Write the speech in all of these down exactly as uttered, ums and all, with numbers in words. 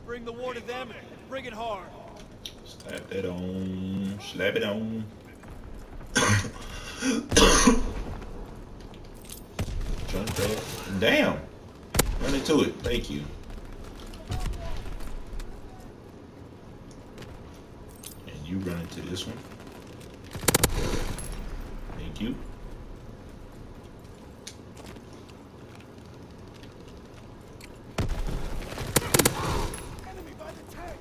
Bring the war to them and bring it hard. Slap that on. Slap it on. Jump that. Damn. Run into it. Thank you. And you run into this one. Thank you. Enemy by the tank.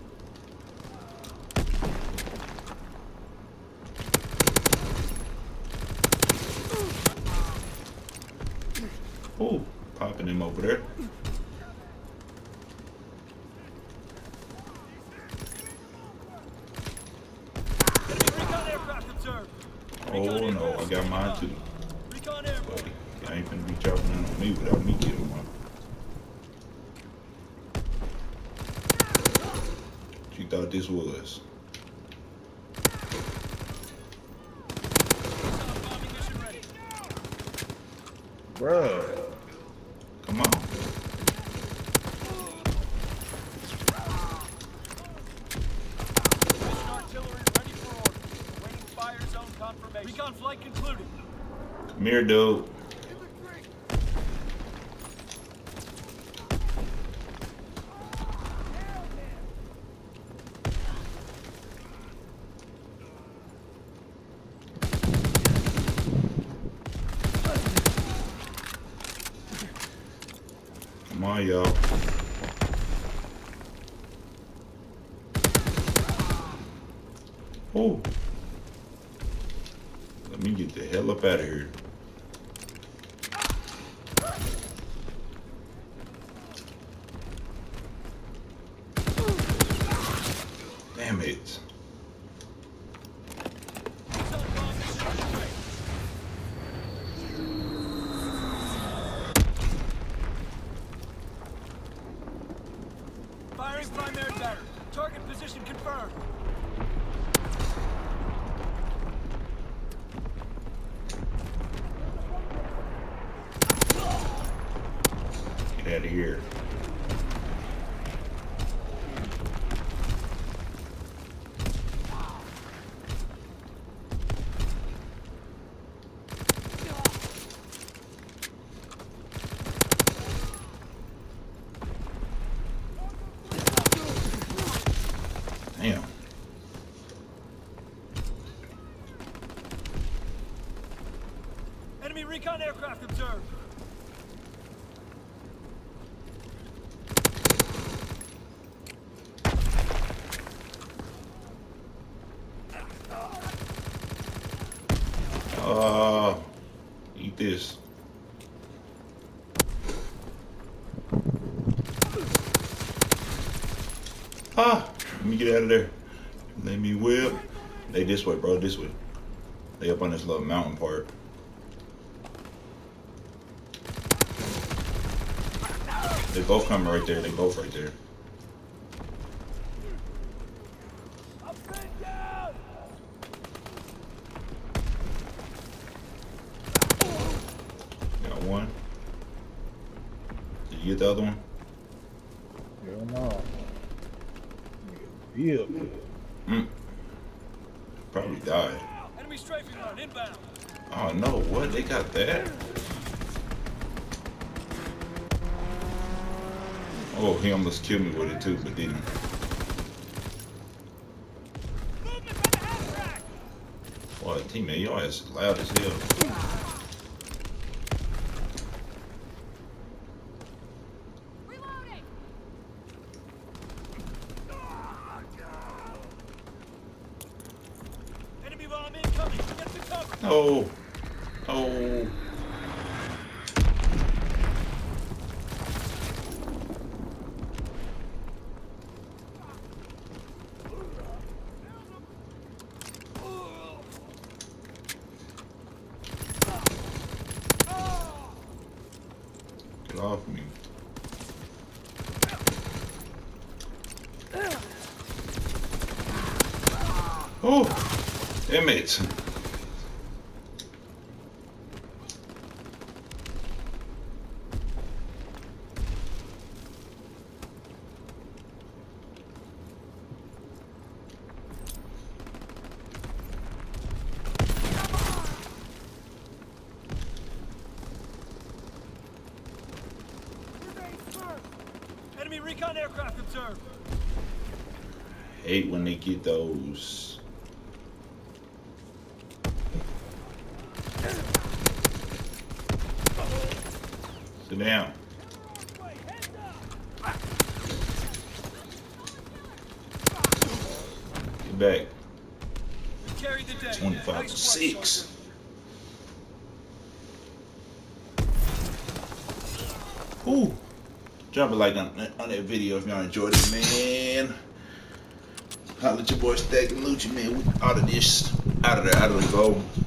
Oh, popping him over there. Recon aircraft observed. Oh no, I got mine too. Recon aircraft. Buddy, I ain't finna be dropping in on me without me killing one. What you thought this was? Bombing mission ready. Bruh. Come on. Mission artillery ready for order. Waiting fire zone confirmation. Recon flight concluded. Come here, dude. Come on, y'all. Oh. Let me get the hell up out of here. Damn it. Firing primary battery. Target position confirmed. Get out of here. Damn. Enemy recon aircraft observed. Uh, eat this. Ah, let me get out of there. Let me whip. They this way, bro. This way. They up on this little mountain part. They both coming right there. They both right there. I'm pinned down. Got one. Did you get the other one? Hell no. Yeah. Mm. Probably died. Enemy strafing run inbound. Oh no, what? They got that? Oh, he almost killed me with it too, but didn't. Movement by the half track. Boy, teammate, your ass is loud as hell. Reloading. Enemy bomb incoming. Get to cover. Oh, oh. Get off me. Oh, damn it. Enemy recon aircraft observed. Hate when they get those. Sit down. Get back. Carry the day. twenty-five to six. Ooh. Drop a like on, on that video if y'all enjoyed it, man. Holla at your boy Stack and Lucci, man. We out of this. Out of there, out of the goal.